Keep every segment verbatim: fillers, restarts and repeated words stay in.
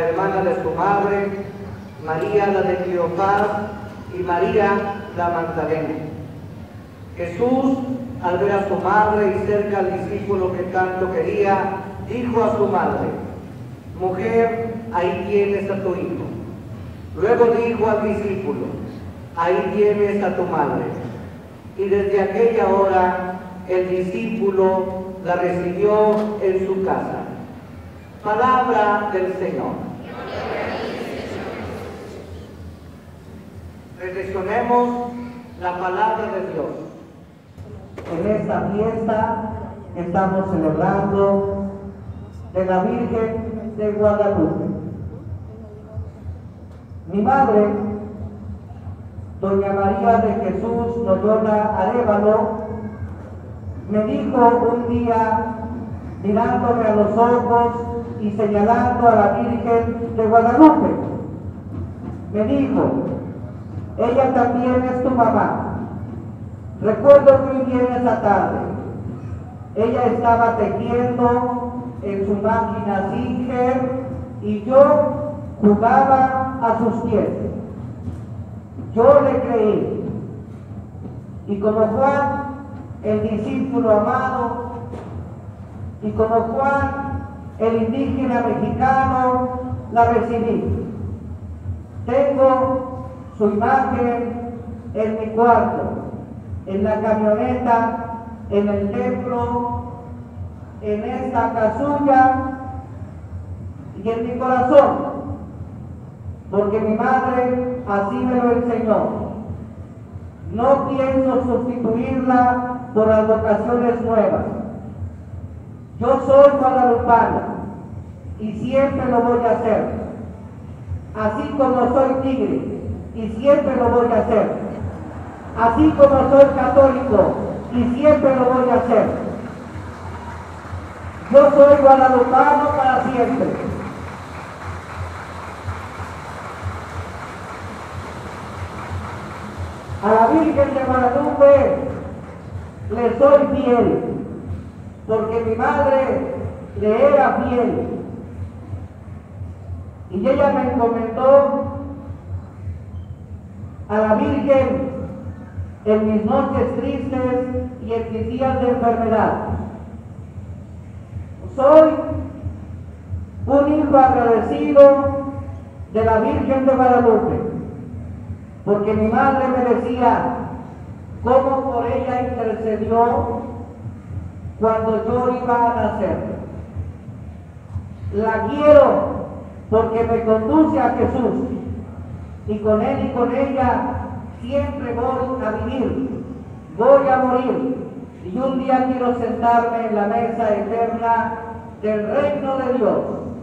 la hermana de su madre, María la de Cleofás y María la Magdalena. Jesús, al ver a su madre y cerca al discípulo que tanto quería, dijo a su madre: mujer, ahí tienes a tu hijo. Luego dijo al discípulo: ahí tienes a tu madre. Y desde aquella hora el discípulo la recibió en su casa. Palabra del Señor. Reflexionemos la palabra de Dios. En esta fiesta estamos celebrando de la Virgen de Guadalupe. Mi madre, doña María de Jesús Loyola Arévalo, me dijo un día, mirándome a los ojos y señalando a la Virgen de Guadalupe, me dijo: ella también es tu mamá. Recuerdo muy bien esa tarde. Ella estaba tejiendo en su máquina Singer y yo jugaba a sus pies. Yo le creí. Y como Juan, el discípulo amado, y como Juan, el indígena mexicano, la recibí. Tengo su imagen en mi cuarto, en la camioneta, en el templo, en esta casulla y en mi corazón, porque mi madre así me lo enseñó. No pienso sustituirla por las vocaciones nuevas. Yo soy guadalupana y siempre lo voy a hacer, así como soy tigre y siempre lo voy a hacer, así como soy católico y siempre lo voy a hacer. Yo soy guadalupano para siempre. A la Virgen de Guadalupe le soy fiel, porque mi madre le era fiel. Y ella me encomendó a la Virgen en mis noches tristes y en mis días de enfermedad. Soy un hijo agradecido de la Virgen de Guadalupe, porque mi madre me decía cómo por ella intercedió cuando yo iba a nacer. La quiero porque me conduce a Jesús, y con él y con ella siempre voy a vivir, voy a morir, y un día quiero sentarme en la mesa eterna del reino de Dios.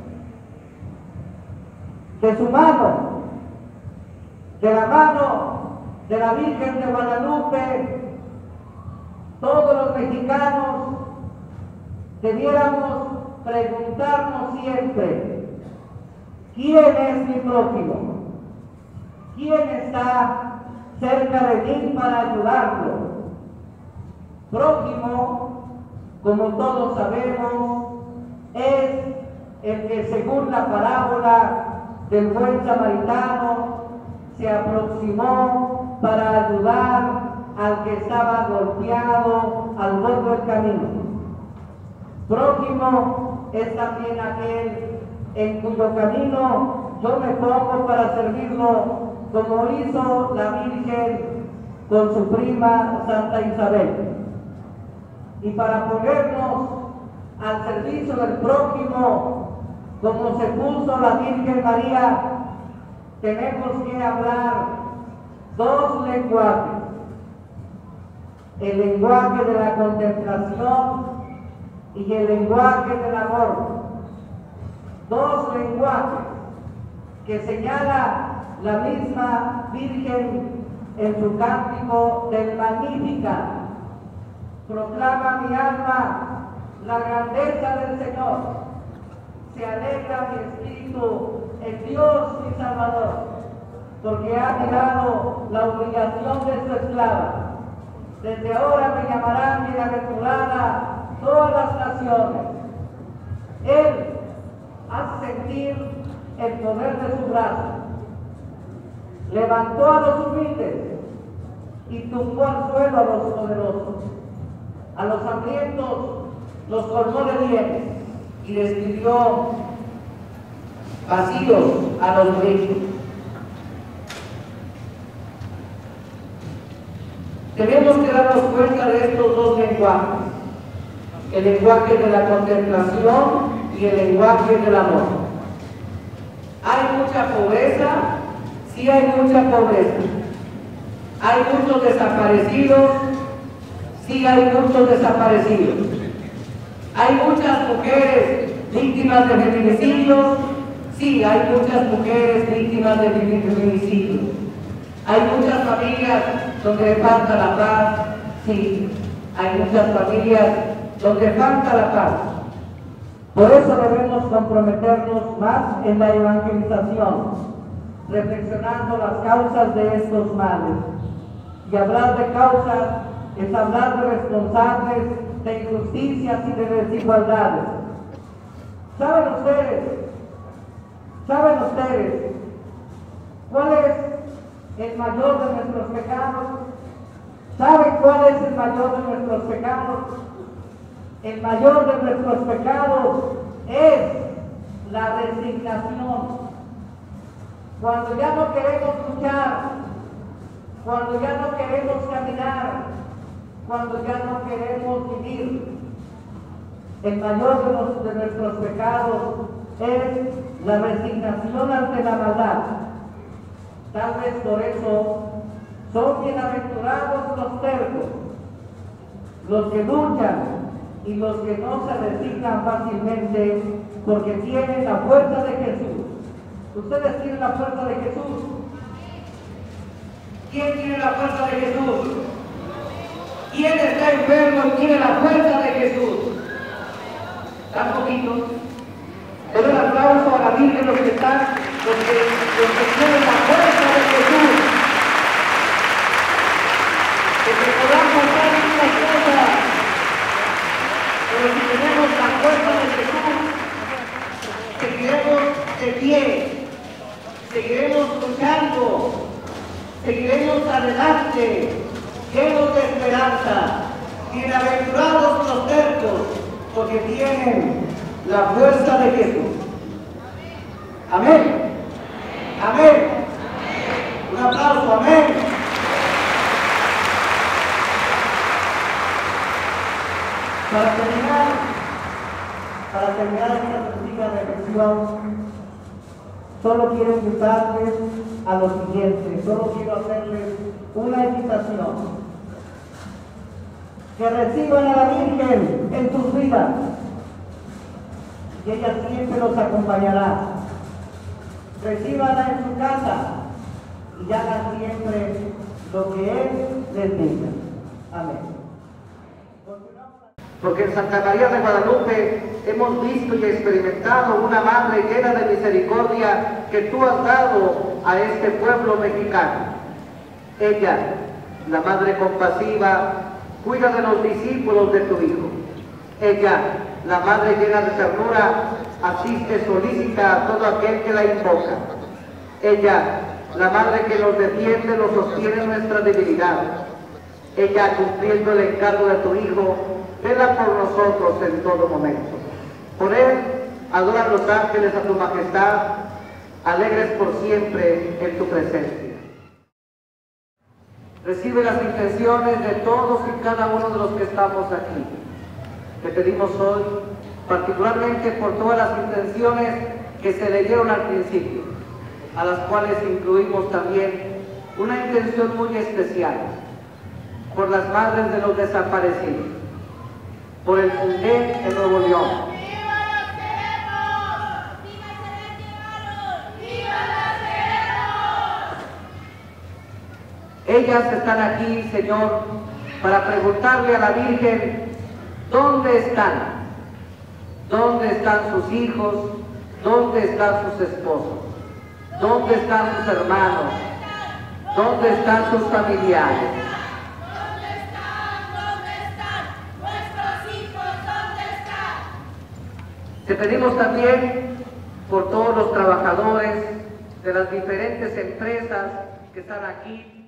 De su mano, de la mano de la Virgen de Guadalupe, todos los mexicanos debiéramos preguntarnos siempre: ¿quién es mi prójimo? ¿Quién está cerca de mí para ayudarlo? Prójimo, como todos sabemos, es el que, según la parábola del buen samaritano, se aproximó para ayudar al que estaba golpeado al borde del camino. Prójimo es también aquel en cuyo camino yo me pongo para servirlo, como hizo la Virgen con su prima Santa Isabel. Y para ponernos al servicio del prójimo, como se puso la Virgen María, tenemos que hablar dos lenguajes: el lenguaje de la contemplación y el lenguaje del amor. Dos lenguajes que señala la misma Virgen en su cántico del Magníficat. Proclama mi alma la grandeza del Señor, se alegra mi espíritu en Dios mi Salvador, porque ha mirado la humillación de su esclava. Desde ahora me llamarán bienaventurada todas las naciones. Él hace sentir el poder de su brazo. Levantó a los humildes y tumbó al suelo a los poderosos. A los hambrientos los colmó de bienes y despidió vacíos a los ricos. Tenemos que darnos cuenta de estos dos lenguajes, el lenguaje de la contemplación y el lenguaje del amor. ¿Hay mucha pobreza? Sí, hay mucha pobreza. ¿Hay muchos desaparecidos? Sí, hay muchos desaparecidos. ¿Hay muchas mujeres víctimas de feminicidios? Sí, hay muchas mujeres víctimas de feminicidios. ¿Hay muchas familias donde falta la paz? Sí, hay muchas familias donde falta la paz. Por eso debemos comprometernos más en la evangelización, reflexionando las causas de estos males. Y hablar de causas es hablar de responsables de injusticias y de desigualdades. ¿Saben ustedes? ¿Saben ustedes cuál es el mayor de nuestros pecados? ¿Saben cuál es el mayor de nuestros pecados? El mayor de nuestros pecados es la resignación. Cuando ya no queremos luchar, cuando ya no queremos caminar, cuando ya no queremos vivir. El mayor de, los, de nuestros pecados es la resignación ante la maldad. Tal vez por eso son bienaventurados los tercos, los que luchan y los que no se resignan fácilmente, porque tienen la fuerza de Jesús. ¿Ustedes tienen la fuerza de Jesús? ¿Quién tiene la fuerza de Jesús? ¿Quién está enfermo y tiene la fuerza de Jesús? ¿Tan poquitos? Den un aplauso a la Virgen, los que están, los que, los que tienen la fuerza de Jesús. Que se podamos hacer una cosa, pero si tenemos la fuerza de Jesús, seguiremos de pie, seguiremos luchando, seguiremos adelante, llenos de esperanza. Bienaventurados los tercos, porque tienen la fuerza de Jesús. Amén. Amén. Un aplauso, amén. Para terminar, para terminar esta sencilla reflexión, solo quiero invitarles a lo siguiente, solo quiero hacerles una invitación. Que reciban a la Virgen en sus vidas y ella siempre los acompañará. Recíbanla en su casa y hagan siempre lo que Él les diga. Amén. Porque en Santa María de Guadalupe hemos visto y experimentado una madre llena de misericordia que tú has dado a este pueblo mexicano. Ella, la madre compasiva, cuida de los discípulos de tu Hijo. Ella, la madre llena de ternura, asiste solícita a todo aquel que la invoca. Ella, la madre que nos defiende, nos sostiene en nuestra debilidad. Ella, cumpliendo el encargo de tu Hijo, vela por nosotros en todo momento. Por Él, adoran los ángeles a tu majestad, alegres por siempre en tu presencia. Recibe las intenciones de todos y cada uno de los que estamos aquí. Te pedimos hoy, particularmente por todas las intenciones que se leyeron al principio, a las cuales incluimos también una intención muy especial, por las madres de los desaparecidos, por el Fundec en Nuevo León. Ellas están aquí, Señor, para preguntarle a la Virgen, ¿dónde están? ¿Dónde están sus hijos? ¿Dónde están sus esposos? ¿Dónde están sus hermanos? ¿Dónde están sus familiares? ¿Dónde están? ¿Dónde están? Nuestros hijos, ¿dónde están? Te pedimos también por todos los trabajadores de las diferentes empresas que están aquí.